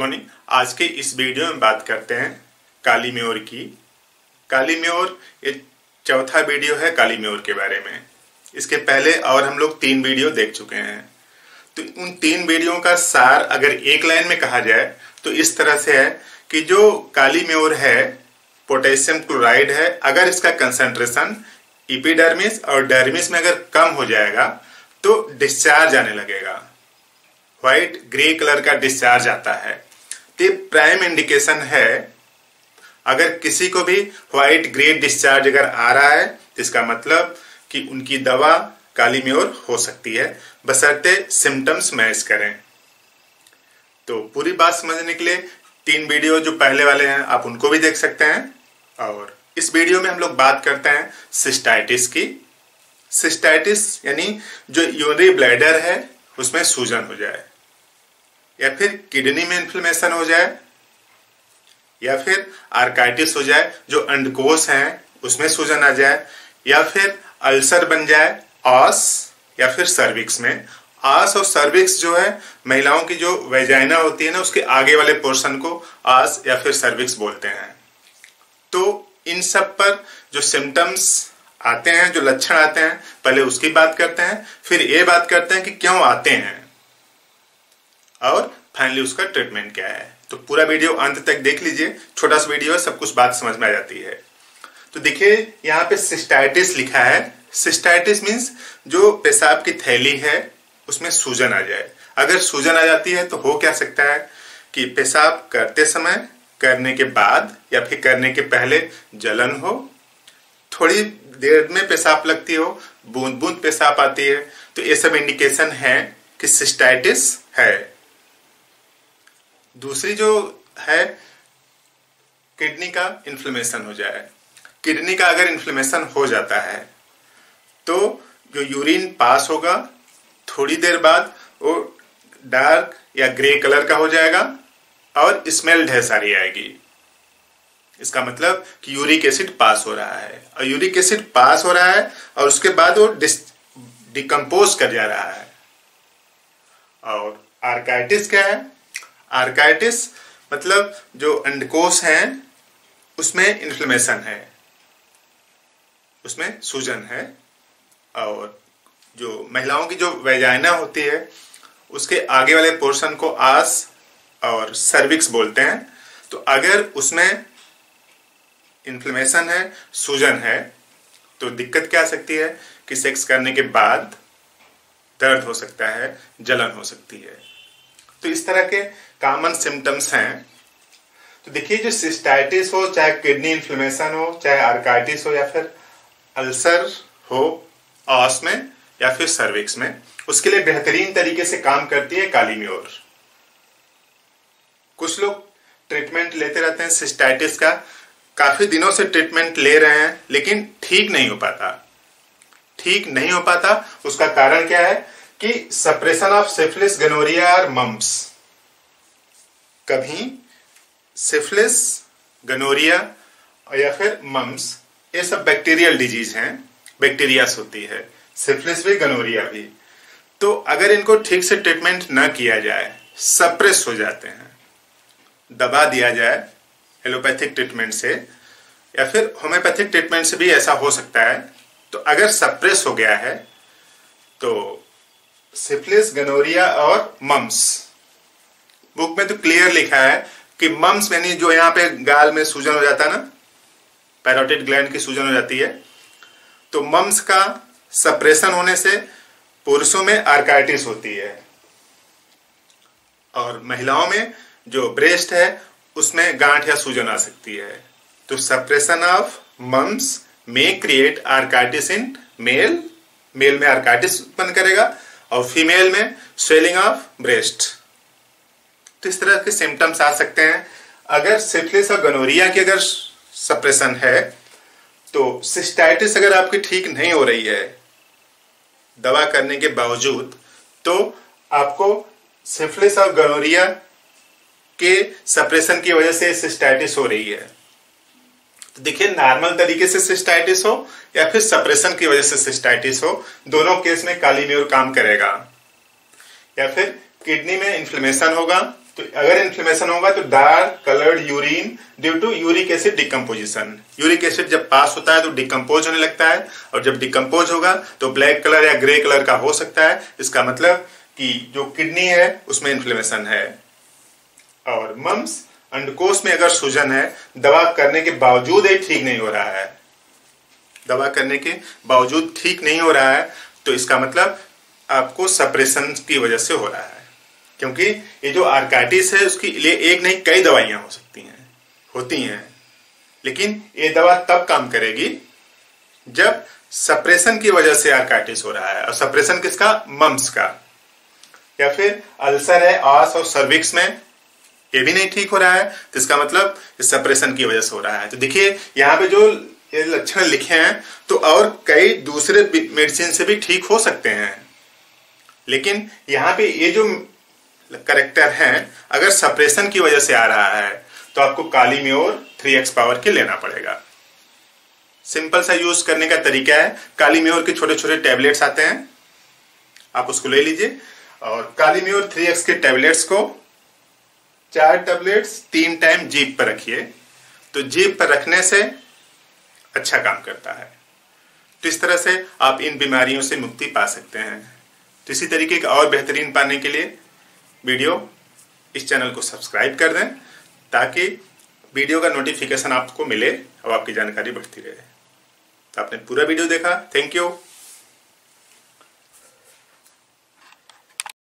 Morning. आज के इस वीडियो में बात करते हैं काली म्योर की। काली म्योर ये चौथा वीडियो है काली म्योर के बारे में। इसके पहले और हम लोग 3 वीडियो देख चुके हैं। तो उन 3 वीडियो का सार अगर एक लाइन में कहा जाए तो इस तरह से है कि जो काली म्योर है पोटेशियम क्लोराइड है, अगर इसका कंसंट्रेशन एपिडर्मिस और डर्मिस में अगर कम हो जाएगा तो डिस्चार्ज आने लगेगा, व्हाइट ग्रे कलर का डिस्चार्ज आता है। तो प्राइम इंडिकेशन है अगर किसी को भी व्हाइट ग्रे डिस्चार्ज अगर आ रहा है तो इसका मतलब कि उनकी दवा काली म्योर हो सकती है, बशर्ते सिम्टम्स मैच करें। तो पूरी बात समझने के लिए 3 वीडियो जो पहले वाले हैं आप उनको भी देख सकते हैं। और इस वीडियो में हम लोग बात करते हैं सिस्टाइटिस की। सिस्टाइटिस यानी जो यूरिनरी ब्लैडर है उसमें सूजन हो जाए, या फिर किडनी में इन्फ्लेमेशन हो जाए, या फिर आर्काइटिस हो जाए जो अंडकोश है उसमें सूजन आ जाए, या फिर अल्सर बन जाए ऑस या फिर सर्विक्स में। आस और सर्विक्स जो है महिलाओं की जो वेजाइना होती है ना उसके आगे वाले पोर्शन को आस या फिर सर्विक्स बोलते हैं। तो इन सब पर जो सिम्टम्स आते हैं, जो लक्षण आते हैं, पहले उसकी बात करते हैं, फिर ये बात करते हैं कि क्यों आते हैं और फाइनली उसका ट्रीटमेंट क्या है। तो पूरा वीडियो अंत तक देख लीजिए, छोटा सा वीडियो है, सब कुछ बात समझ में आ जाती है। तो देखिए यहाँ पे सिस्टाइटिस लिखा है। सिस्टाइटिस मीन्स जो पेशाब की थैली है उसमें सूजन आ जाए। अगर सूजन आ जाती है तो हो क्या सकता है कि पेशाब करते समय, करने के बाद या फिर करने के पहले जलन हो, थोड़ी देर में पेशाब लगती हो, बूंद बूंद पेशाब आती है, तो ये सब इंडिकेशन है कि सिस्टाइटिस है। दूसरी जो है किडनी का इन्फ्लेमेशन हो जाए। किडनी का अगर इन्फ्लेमेशन हो जाता है तो जो यूरिन पास होगा थोड़ी देर बाद वो डार्क या ग्रे कलर का हो जाएगा और स्मेल ढेर सारी आएगी। इसका मतलब कि यूरिक एसिड पास हो रहा है, और यूरिक एसिड पास हो रहा है और उसके बाद वो डिकम्पोज कर जा रहा है। और आर्काइटिस क्या है? आर्काइटिस मतलब जो अंडकोश है उसमें इन्फ्लेमेशन है, उसमें सूजन है। और जो महिलाओं की जो वेजाइना होती है उसके आगे वाले पोर्शन को आस और सर्विक्स बोलते हैं। तो अगर उसमें इन्फ्लेमेशन है, सूजन है, तो दिक्कत क्या आ सकती है कि सेक्स करने के बाद दर्द हो सकता है, जलन हो सकती है। तो इस तरह के कॉमन सिम्टम्स हैं। तो देखिए जो सिस्टाइटिस हो, चाहे किडनी इन्फ्लेमेशन हो, चाहे आर्काइटिस हो, या फिर अल्सर हो ऑस में या फिर सर्विक्स में, उसके लिए बेहतरीन तरीके से काम करती है काली म्योर। कुछ लोग ट्रीटमेंट लेते रहते हैं सिस्टाइटिस का, काफी दिनों से ट्रीटमेंट ले रहे हैं लेकिन ठीक नहीं हो पाता। ठीक नहीं हो पाता उसका कारण क्या है कि सप्रेशन ऑफ सिफिलिस, गोनोरिया और मम्प्स। कभी सिफिलिस, गोनोरिया या फिर मम्प्स ये सब बैक्टीरियल डिजीज हैं, बैक्टीरियास होती है, सिफिलिस भी गोनोरिया भी। तो अगर इनको ठीक से ट्रीटमेंट न किया जाए, सप्रेस हो जाते हैं, दबा दिया जाए एलोपैथिक ट्रीटमेंट से या फिर होम्योपैथिक ट्रीटमेंट से भी ऐसा हो सकता है। तो अगर सप्रेस हो गया है तो सिफिलिस, गोनोरिया और मम्प्स, बुक में तो क्लियर लिखा है कि मम्प्स यानी जो यहाँ पे गाल में सूजन हो जाता है ना, पैरोटिड ग्लैंड की सूजन हो जाती है, तो मम्प्स का सप्रेशन होने से पुरुषों में आर्काइटिस होती है, और महिलाओं में जो ब्रेस्ट है उसमें गांठ या सूजन आ सकती है। तो suppression of mumps may create orchitis in male. Male में आर्काइटिस उत्पन्न करेगा और फीमेल में स्वेलिंग ऑफ ब्रेस्ट। तो इस तरह के सिम्टम्स आ सकते हैं। अगर सिफिलिस और गोनोरिया की अगर सप्रेशन है तो सिस्टाइटिस अगर आपकी ठीक नहीं हो रही है दवा करने के बावजूद, तो आपको सिफिलिस और गोनोरिया के सप्रेशन की वजह से सिस्टाइटिस हो रही है। तो देखिए नॉर्मल तरीके से सिस्टाइटिस हो या फिर सप्रेशन की वजह से सिस्टाइटिस हो, दोनों केस में काली म्योर काम करेगा। या फिर किडनी में इन्फ्लेमेशन होगा तो अगर इन्फ्लेमेशन होगा तो dark coloured urine due to uric acid decomposition. Uric acid जब पास होता है तो डिकम्पोज होने लगता है, और जब डिकम्पोज होगा तो ब्लैक कलर या ग्रे कलर का हो सकता है। इसका मतलब कि जो किडनी है उसमें इन्फ्लेमेशन है। और मम्स, अंडकोश में अगर सूजन है, दवा करने के बावजूद ही ठीक नहीं हो रहा है, दवा करने के बावजूद ठीक नहीं हो रहा है, तो इसका मतलब आपको सप्रेशन की वजह से हो रहा है। क्योंकि ये जो आर्काइटिस है उसके लिए एक नहीं कई दवाइयां हो सकती हैं, होती हैं, लेकिन ये दवा तब काम करेगी जब सप्रेशन की वजह से आर्काइटिस हो रहा है। और सप्रेशन किसका? मम्स का। या फिर अल्सर है आस और सर्विक्स में, ये भी नहीं ठीक हो रहा है, तो इसका मतलब सप्रेशन की वजह से हो रहा है। तो देखिए यहाँ पे जो ये लक्षण लिखे हैं, तो और कई दूसरे मेडिसिन से भी ठीक हो सकते हैं, लेकिन यहाँ पे ये जो करेक्टर है, अगर सप्रेशन की वजह से आ रहा है तो आपको कालीम्योर 3x पावर के लेना पड़ेगा। सिंपल सा यूज करने का तरीका है, कालीम्योर के छोटे छोटे टैबलेट्स आते हैं, आप उसको ले लीजिए। और कालीम्योर 3x के टैबलेट्स को 4 टैबलेट्स 3 टाइम जीभ पर रखिए, तो जीभ पर रखने से अच्छा काम करता है। तो इस तरह से आप इन बीमारियों से मुक्ति पा सकते हैं। तो इसी तरीके का और बेहतरीन पाने के लिए वीडियो इस चैनल को सब्सक्राइब कर दें, ताकि वीडियो का नोटिफिकेशन आपको मिले और आपकी जानकारी बढ़ती रहे। तो आपने पूरा वीडियो देखा, थैंक यू।